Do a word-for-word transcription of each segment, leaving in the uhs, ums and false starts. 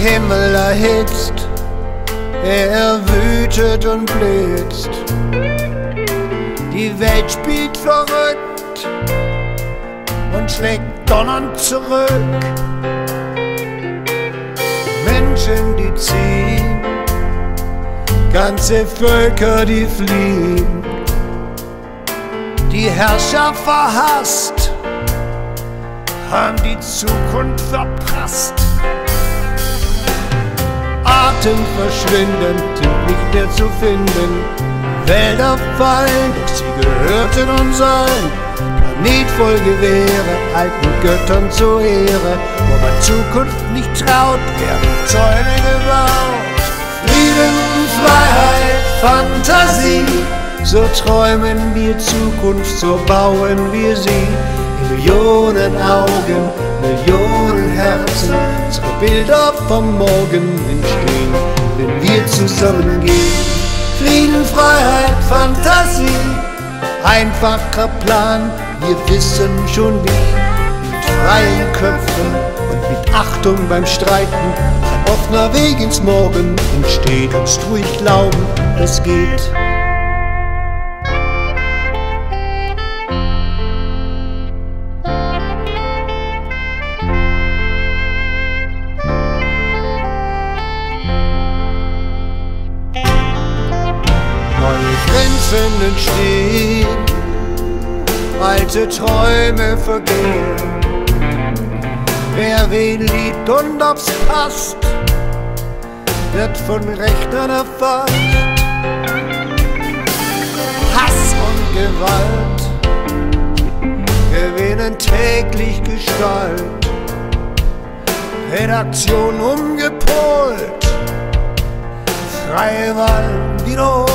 Himmel erhitzt, er wütet und blitzt. Die Welt spielt verrückt und schlägt donnernd zurück. Menschen, die ziehen, ganze Völker, die fliehen. Die Herrscher verhasst, haben die Zukunft verprasst. Atem verschwinden, sind nicht mehr zu finden. Wälder fallen, doch sie gehörten uns allen. Planet voll Gewehre, alten Göttern zur Ehre. Wo man Zukunft nicht traut, werden Zäune gebaut. Frieden, Freiheit, Fantasie, so träumen wir Zukunft, so bauen wir sie. Millionen Augen, Millionen Herzen, unsere Bilder vom Morgen entstehen, wenn wir zusammengehen. Frieden, Freiheit, Fantasie, einfacher Plan, wir wissen schon wie. Mit freien Köpfen und mit Achtung beim Streiten, ein offener Weg ins Morgen entsteht. Uns ruhig glauben, das geht. Grenzen entstehen, alte Träume vergehen. Wer wen liebt und ob's passt, wird von Rechnern erfasst. Hass und Gewalt gewinnen täglich Gestalt. Redaktion umgepolt, freie Wahl wiederholt.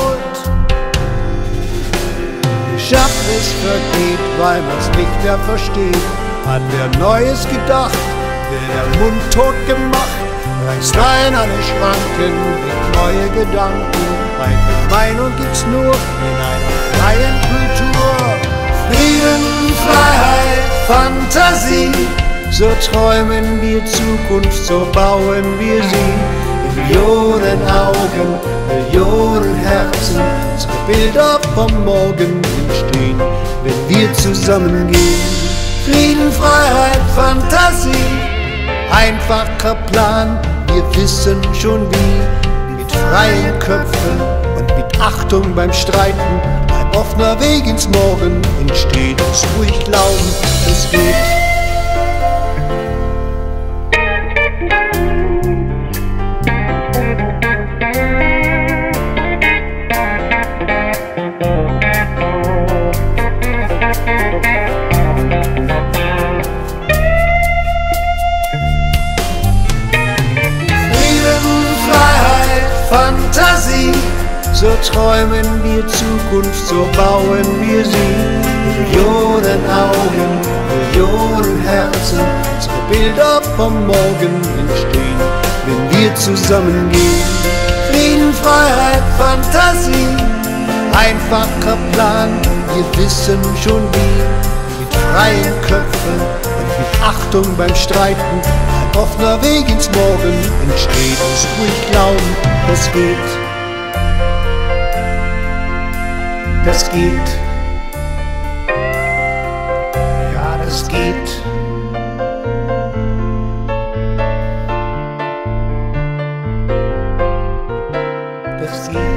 Schaffnis vergeht, weil man's nicht mehr versteht. Hat wer Neues gedacht, wird der Mund tot gemacht. Reißt ein alle Schranken, mit neue Gedanken. Reife Meinung gibt's nur in einer freien Kultur. Frieden, Freiheit, Fantasie, so träumen wir Zukunft, so bauen wir sie. Millionen Augen, Millionen Herzen, unsere Bilder vom Morgen entstehen, wenn wir zusammengehen. Frieden, Freiheit, Fantasie, einfacher Plan, wir wissen schon wie. Mit freien Köpfen und mit Achtung beim Streiten, ein offener Weg ins Morgen entsteht. Uns ruhig glauben, es geht. Fantasie, so träumen wir Zukunft, so bauen wir sie. Millionen Augen, Millionen Herzen, unsere Bilder vom Morgen entstehen, wenn wir zusammengehen. Frieden, Freiheit, Fantasie, einfacher Plan, wir wissen schon wie. Mit freien Köpfen und mit Achtung beim Streiten, ein offener Weg ins Morgen entsteht. Uns ruhig glauben, das geht. Das geht. Ja, das geht. Das geht.